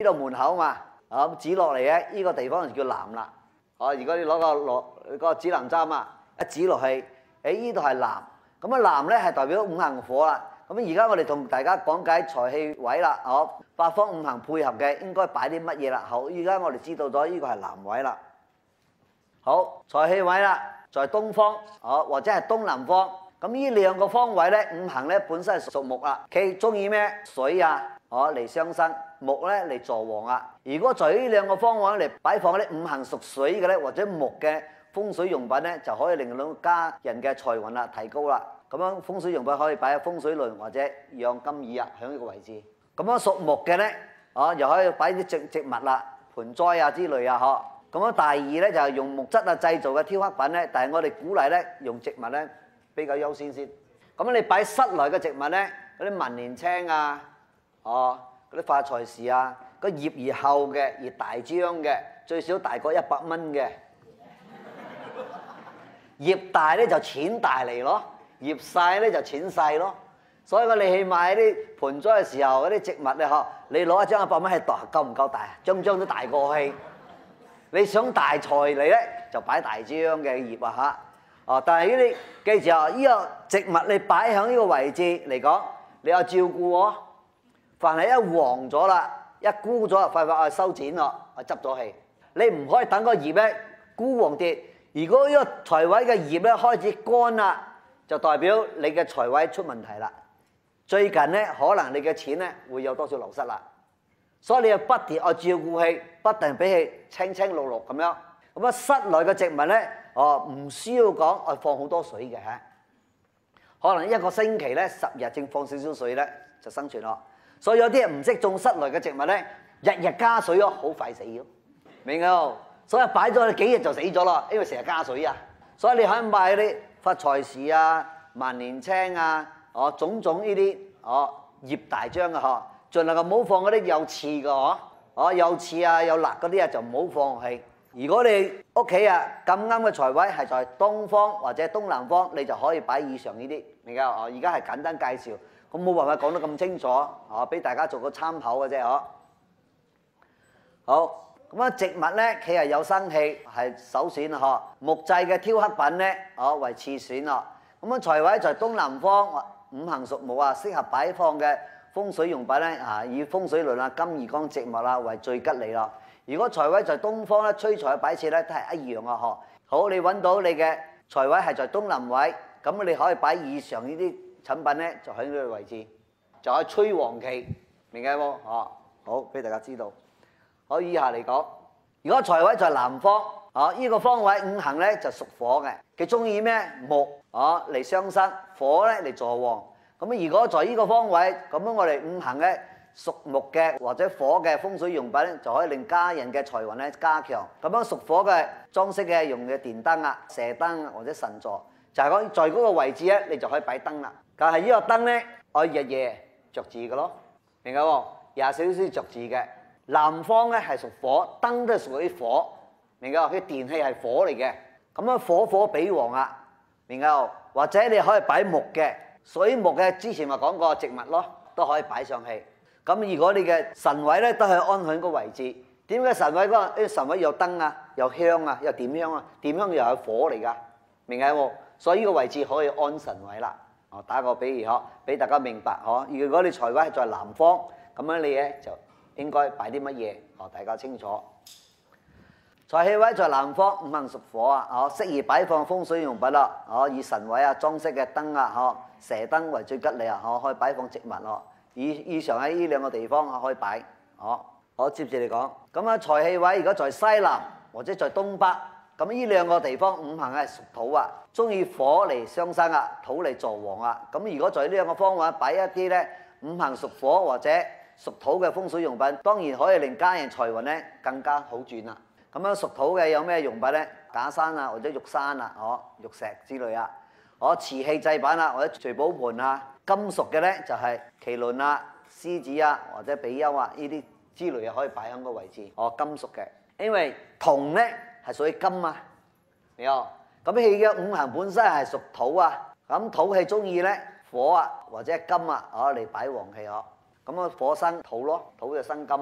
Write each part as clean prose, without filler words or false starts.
呢度門口嘛，咁指落嚟咧，呢個地方就叫南啦。如果你攞個指南針啊，一指落去，呢度係南。咁啊南咧係代表五行火啦。咁而家我哋同大家講解財氣位啦，八方五行配合嘅應該擺啲乜嘢啦？好，而家我哋知道咗呢個係南位啦。好，財氣位啦，在東方，或者係東南方。咁呢兩個方位咧，五行咧本身係屬木啦，佢中意咩？水啊，嚟相生，木咧嚟助旺啊。如果在呢兩個方位嚟擺放啲五行屬水嘅咧，或者木嘅風水用品咧，就可以令到家人嘅財運啊提高啦。咁樣風水用品可以擺喺風水輪或者養金椅啊，喺呢個位置。咁樣屬木嘅咧，又可以擺啲植物啦、盆栽啊之類啊，咁樣第二咧就係用木質啊製造嘅雕刻品咧，但係我哋鼓勵咧用植物咧比較優先先。咁你擺室內嘅植物咧，嗰啲文年青啊，嗰啲發財樹啊，個葉越厚嘅越大張嘅，最少大過100蚊嘅。葉大咧就錢大嚟咯，葉細咧就錢細咯。所以你去買啲盆栽嘅時候，嗰啲植物咧你攞一張100蚊係夠唔夠大？張張都大過去。你想大財嚟咧，就擺大張嘅葉啊嚇。但係呢啲記住啊，呢個植物你擺喺呢個位置嚟講，你要照顧喎。凡係一黃咗啦，一枯咗，快收剪咯，執咗氣。你唔可以等個葉咧枯黃跌。如果呢個財位嘅葉咧開始乾啦，就代表你嘅財位出問題啦。最近咧，可能你嘅錢咧會有多少流失啦。所以你要不斷照顧佢，不斷俾佢青青綠綠咁樣。咁室內嘅植物咧，唔需要講放好多水嘅嚇。可能一個星期咧10日正放少少水咧就生存咯。所以有啲人唔識種室內嘅植物咧，日日加水好快死咗，明冇？所以擺咗幾日就死咗啦，因為成日加水啊。所以你可以買啲發財樹啊、萬年青啊，種呢啲葉大張嘅盡量唔好放嗰啲有刺嘅有刺啊有辣嗰啲就唔好放去。如果你屋企咁啱嘅財位係在東方或者東南方，你就可以擺以上呢啲。明㗎？而家係簡單介紹，咁冇辦法講得咁清楚，俾大家做個參考嘅啫。好。咁植物咧，佢係有生氣，係首選木製嘅雕刻品咧，為次選咯。咁財位在東南方，五行屬木啊，適合擺放嘅風水用品咧，以風水輪啊、金魚缸植物啊為最吉利咯。如果財位在東方咧，催財擺設咧都係一樣啊。好，你揾到你嘅財位係在東南位，咁你可以擺以上呢啲產品咧，就喺呢個位置，就可以催旺氣，明嘅喎？好，俾大家知道。好，以下嚟講，如果財位在南方，呢個方位五行咧就屬火嘅，佢中意咩？木嚟相生，火咧嚟助旺。咁如果在呢個方位，咁樣我哋五行咧屬木嘅或者火嘅風水用品咧，就可以令家人嘅財運咧加強。咁樣屬火嘅裝飾嘅用嘅電燈啊、射燈或者神座，就係講在嗰個位置咧，你就可以擺燈啦。但係呢個燈咧，我日夜着住嘅咯，明嘅喎，24小時着住嘅。南方咧係屬火，燈都係屬於火，明㗎？佢電器係火嚟嘅，咁樣火比旺啊，明㗎？或者你可以擺木嘅，水木嘅之前咪講過植物咯，都可以擺上去。咁如果你嘅神位咧都係安喺個位置，點解神位嗰個神位有燈啊、有香啊、有點香啊？點香又係火嚟㗎，明㗎？所以呢個位置可以安神位啦。打個比喻俾大家明白。如果你財位係在南方，咁樣你咧就應該擺啲乜嘢？大家清楚。財氣位在南方，五行屬火啊，適宜擺放風水用品啦。以神位啊、裝飾嘅燈啊、射燈為最吉利啊，可以擺放植物咯。以上喺呢兩個地方可以擺。好，接住嚟講。咁啊，財氣位如果在西南或者在東北，咁呢兩個地方五行係屬土啊，中意火嚟相生啊，土嚟助旺啊。咁如果在呢兩個方位擺一啲咧五行屬火或者屬土嘅風水用品，當然可以令家人財運咧更加好轉啦。咁樣屬土嘅有咩用品咧？假山啊，或者玉山啊，玉石之類啊，瓷器製品啊，或者聚寶盆啊。金屬嘅咧就係麒麟啊、獅子啊，或者比丘啊呢啲之類啊，可以擺喺個位置。金屬嘅，因為銅咧係屬於金啊，明冇？咁佢嘅五行本身係屬土啊，咁土氣中意咧火啊或者金啊，嚟擺旺氣。咁火生土咯，土就生金啊。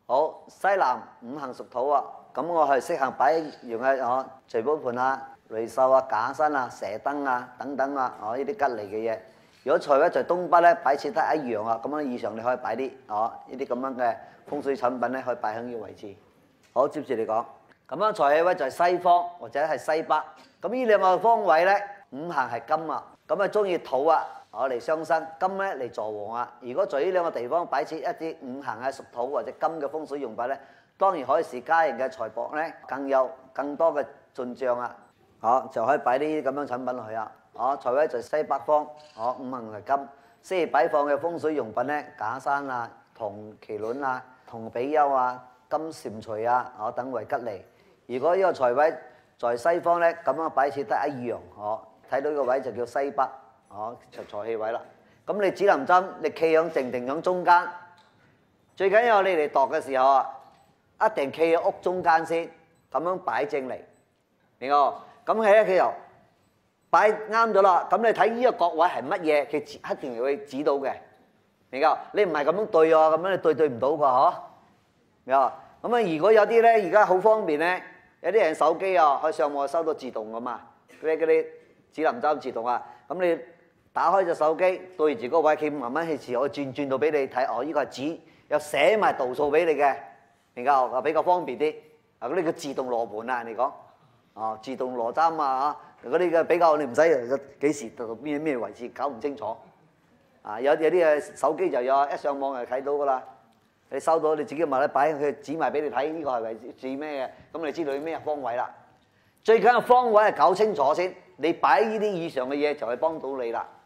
好，西南五行屬土啊，咁我係適合擺用嘅聚寶盆啊、雷獸啊、假山啊、蛇燈啊等等啊，呢啲吉利嘅嘢。如果財位在東北咧，擺設得一樣啊，咁樣以上你可以擺啲呢啲咁樣嘅風水產品咧，可以擺喺呢個位置。好，接住嚟講，咁樣財氣位在西方或者係西北，咁呢兩個方位咧，五行係金啊，咁啊中意土啊，嚟相生，金咧嚟助旺啊。如果在呢兩個地方擺設一啲五行係屬土或者金嘅風水用品咧，當然可以使家人嘅財帛咧更多嘅進帳啊。就可以擺啲咁樣產品落去啊。財位在西北方，五行係金，適宜擺放嘅風水用品咧，假山啊、銅麒麟啊、銅比丘啊、金蟾蜍啊，等為吉利。如果呢個財位在西方咧，咁樣擺設得一樣，睇到呢個位就叫西北，就財氣位啦。咁你指南針，你企響靜定響中間，最緊要你哋度嘅時候啊，一定企喺屋中間先，咁樣擺正嚟，明冇？咁佢又擺啱咗啦，咁你睇呢個角位係乜嘢，佢一定會指到嘅，明冇？你唔係咁樣對啊，咁樣你對唔到㗎嗬，明冇？咁啊，如果有啲咧，而家好方便咧，有啲人手機啊，可以上網收到自動㗎嘛，嗰啲指南針自動啊，咁你打開隻手機對住個位，佢慢慢去自我轉到俾你睇，呢個係指有寫埋度數俾你嘅，明冇？比較方便啲，嗰啲叫自動羅盤啊，你講。自動羅針啊，嗰啲嘅比較你唔使幾時到咩位置搞唔清楚，有啲嘅手機就有，一上網就睇到噶啦。你收到你自己咪咧擺，佢指埋俾你睇，呢個係位置咩嘅，咁你知道咩方位啦。最緊要方位係搞清楚先，你擺呢啲以上嘅嘢就係幫到你啦。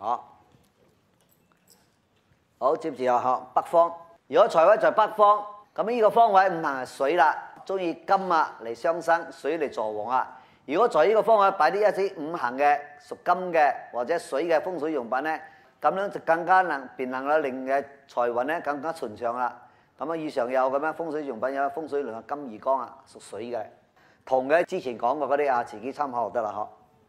好，接住又學北方。如果財位在北方，咁呢個方位五行係水啦。中意金啊嚟相生，水嚟助旺啊！如果在呢個方位擺啲一啲五行嘅屬金嘅或者水嘅風水用品咧，咁樣就更加能夠令嘅財運咧更加順暢啦。咁啊，以上有咁樣風水用品有風水輪啊金魚缸啊，屬水嘅，銅嘅之前講過嗰啲啊，自己參考就得啦嗬。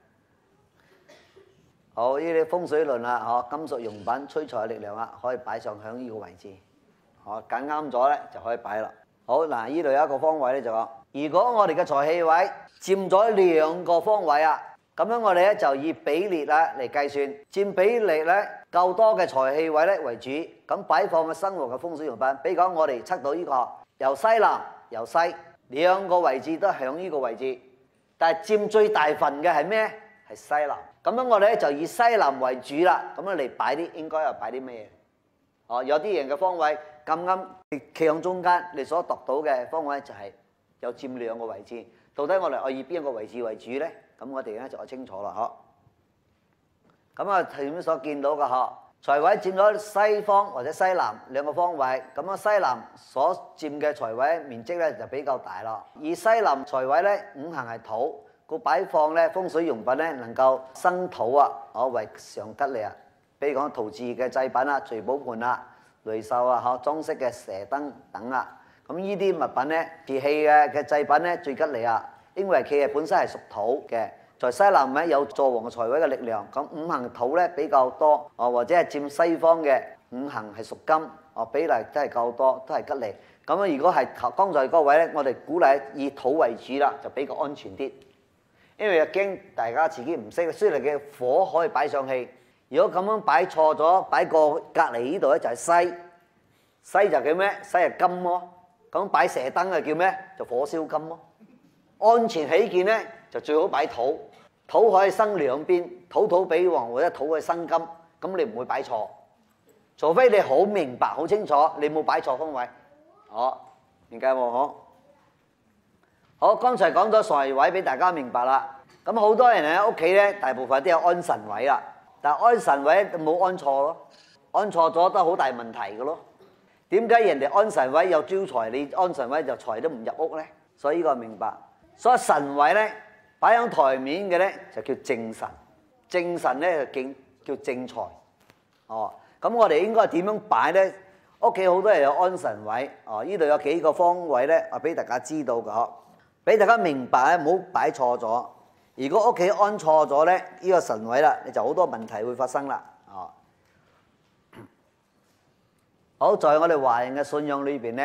好，呢啲風水輪啊，金屬用品催財力量啊，可以擺上響呢個位置，揀啱咗咧就可以擺啦。好嗱，呢度有一個方位咧就講，如果我哋嘅財氣位佔咗兩個方位啊，咁樣我哋咧就以比列啦嚟計算，佔比例咧夠多嘅財氣位咧為主，咁擺放嘅生活嘅風水用品，比如講我哋測到呢個由西南由西兩個位置都響呢個位置，但係佔最大份嘅係咩？係西南，咁樣我哋咧就以西南為主啦，咁樣嚟擺啲應該係擺啲咩嘢？有啲人嘅方位。咁啱你企喺中間，你所度到嘅方位就係有佔兩個位置。到底我哋以邊一個位置為主咧？咁我哋咧就清楚啦，咁啊，前面所見到嘅財位佔咗西方或者西南兩個方位，咁啊西南所佔嘅財位面積咧就比較大咯。而西南財位咧五行係土，個擺放咧風水用品咧能夠生土啊，為上吉利啊。比如講陶瓷嘅製品啊、聚寶盆啊、雷獸啊、裝飾嘅蛇燈等啊，咁呢啲物品咧，瓷器嘅製品咧最吉利啊，因為佢係本身係屬土嘅，在西南咧有助旺財位嘅力量，咁五行土咧比較多，或者係佔西方嘅五行係屬金，比例都係夠多，都係吉利。咁啊，如果係剛才嗰個位咧，我哋鼓勵以土為主啦，就比較安全啲，因為又驚大家自己唔識，雖然嘅火可以擺上去。如果咁樣擺錯咗，擺過隔離呢度咧就係西，西就叫咩？西係金咯。咁擺蛇燈就叫咩？就火燒金咯。安全起見咧，就最好擺土，土可以生兩邊，土比旺或者土可以生金，咁你唔會擺錯。除非你好明白、好清楚，你冇擺錯方位。明解喎？好，剛才講咗財位俾大家明白啦。咁好多人喺屋企咧，大部分都有安神位啦。但安神位冇安錯咯，安錯咗都好大問題嘅咯。點解人哋安神位有招財，你安神位就財都唔入屋咧？所以呢個明白。所以神位咧擺喺台面嘅咧就叫正神，正神咧就叫正財。咁我哋應該點樣擺咧？屋企好多人有安神位，呢度有幾個方位咧，我俾大家知道嘅，俾大家明白唔好擺錯咗。如果屋企安錯咗咧，呢個神位啦，你就好多問題會發生啦。好，在我哋華人嘅信仰裏邊咧，好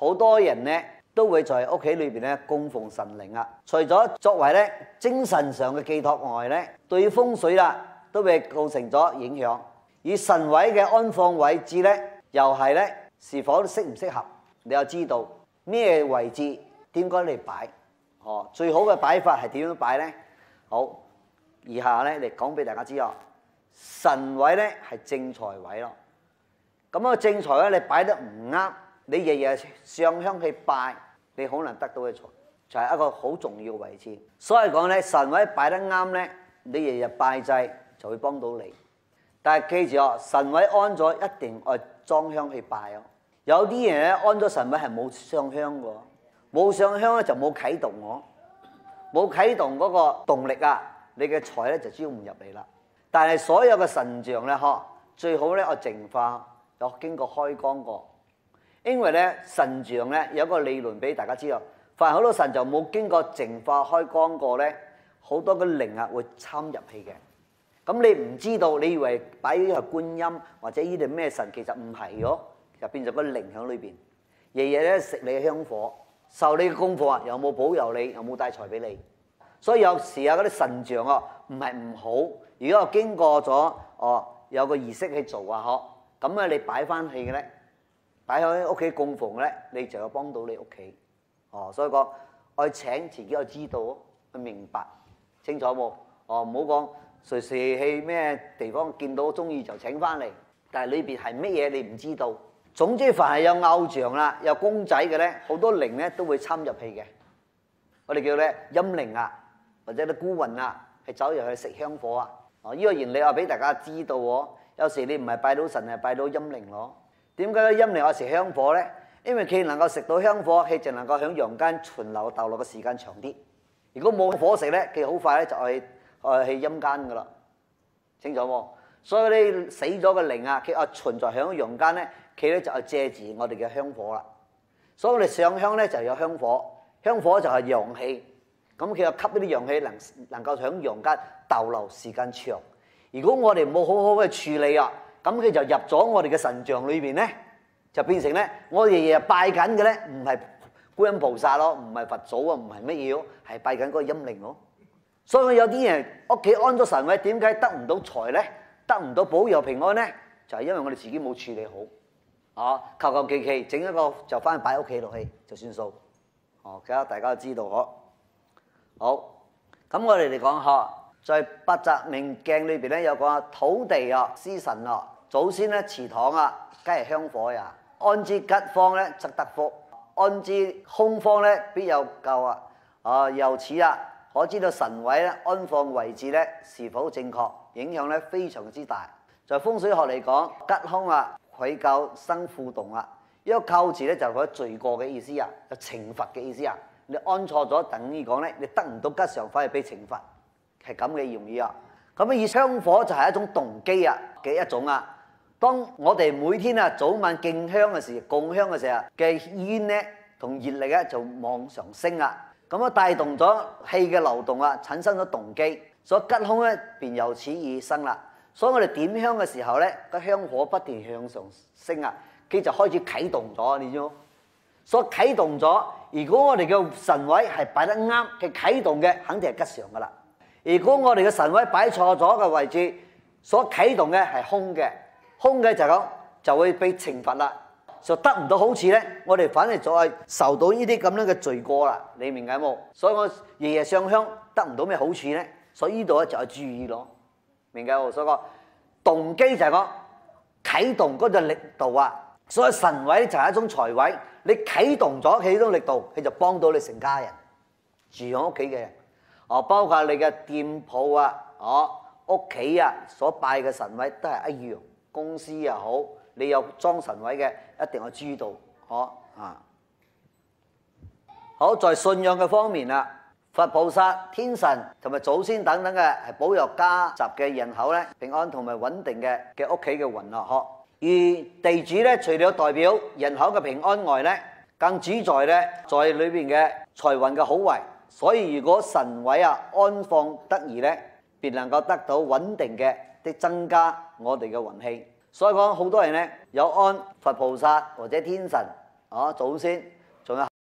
好多人咧都會在屋企裏邊咧供奉神靈啊。除咗作為咧精神上嘅寄託外咧，對風水啦都會構成咗影響。而神位嘅安放位置咧，又係咧是否適唔適合？你又知道咩位置點解嚟擺？最好嘅擺法係點樣擺咧？好，以下咧嚟講俾大家知啊。神位咧係正財位咯。咁個正財咧，你擺得唔啱，你日日上香去拜，你可能得到嘅財就係一個好重要嘅位置。所以講咧，神位擺得啱咧，你日日拜祭就會幫到你。但係記住哦，神位安咗一定要裝香去拜哦。有啲人咧安咗神位係冇上香嘅，冇上香咧就冇啟動我，冇啟動嗰個動力啊，你嘅財咧就招唔入嚟啦。但係所有嘅神像咧，最好咧我淨化。有經過開光過，因為咧神像咧有一個理論俾大家知道，凡好多神像冇經過淨化開光過咧，好多嘅靈啊會參入去嘅。咁你唔知道，你以為擺呢個觀音或者呢啲咩神，其實唔係喎，就變咗個靈喺裏邊，日日咧食你嘅香火，受你嘅功課啊，又冇保佑你，又冇帶財俾你。所以有時啊嗰啲神像啊唔係唔好，如果我經過咗有個儀式去做啊咁啊，你擺翻去嘅咧，擺喺屋企供奉咧，你就有幫到你屋企。所以講愛請自己要知道，去明白清楚冇？唔好講隨時去咩地方見到中意就請翻嚟，但係裏邊係乜嘢你唔知道。總之凡係有偶像啦、有公仔嘅咧，好多靈咧都會參入去嘅。我哋叫咧陰靈啊，或者啲孤魂啊，係走入去食香火啊。呢個原理我俾大家知道喎。有時你唔係拜到神，係拜到陰靈咯。點解陰靈愛食香火咧？因為佢能夠食到香火，佢就能夠喺陽間存留逗留嘅時間長啲。如果冇火食咧，佢好快咧就去陰間噶啦。清楚冇？所以你死咗嘅靈啊，佢存在喺陽間咧，佢咧就係借住我哋嘅香火啦。所以我哋上香咧就有香火，香火就係陽氣。咁佢又吸呢啲陽氣，能夠喺陽間逗留時間長。如果我哋冇好好嘅處理啊，咁佢就入咗我哋嘅神像裏邊咧，就變成咧我哋日日拜緊嘅咧，唔係觀音菩薩咯，唔係佛祖啊，唔係乜嘢咯，係拜緊嗰個陰靈咯。所以有啲人屋企安咗神位，點解得唔到財咧？得唔到保佑平安咧？就係因為我哋自己冇處理好，求求其其整一個就翻去擺屋企落去就算數。咁大家都知道好，咁我哋嚟講在八宅明鏡裏邊咧有個土地啊、司神啊、祖先咧祠堂啊，梗係香火呀。安之吉方咧則得福，安之空方咧必有咎啊！由此可知道神位咧安放位置咧是否正確，影響咧非常之大。在風水學嚟講，吉凶愧疚生負動啊。呢個咎字咧就係罪過嘅意思啊，就懲罰嘅意思啊。你安錯咗，等於講咧你得唔到吉祥，反而被懲罰。係咁嘅用意啊！咁以香火就係一種動機嘅一種啊。當我哋每天早晚敬香嘅時候，供香嘅時候嘅煙咧同熱力咧就往上升啊。咁帶動咗氣嘅流動啊，產生咗動機，所以吉凶咧便由此而生啦。所以我哋點香嘅時候咧，個香火不斷向上升啊，佢就開始啟動咗，你知冇？所以啟動咗，如果我哋嘅神位係擺得啱，佢啟動嘅肯定係吉祥噶啦。如果我哋嘅神位擺錯咗嘅位置，所啟動嘅係空嘅，空嘅就講就會被懲罰啦，就得唔到好處咧。我哋反而再受到呢啲咁樣嘅罪過啦，你明解冇？所以我日日上香得唔到咩好處咧？所以呢度咧就係注意咯，明解冇？所以個動機就係講啟動嗰個力度啊。所以神位就係一種財位，你啟動咗佢呢種力度，佢就幫到你成家人住喺屋企嘅人。包括你嘅店鋪屋企所拜嘅神位都係一樣，公司又好，你有裝神位嘅一定要知道，好，在信仰嘅方面佛菩薩、天神同埋祖先等等嘅係保佑家集嘅人口咧平安同埋穩定嘅屋企嘅運而地主咧除咗代表人口嘅平安外咧，更主在咧在裏邊嘅財運嘅好壞。所以如果神位安放得宜咧，便能夠得到穩定嘅增加我哋嘅運氣。所以講好多人咧有安佛菩薩或者天神祖先，仲有。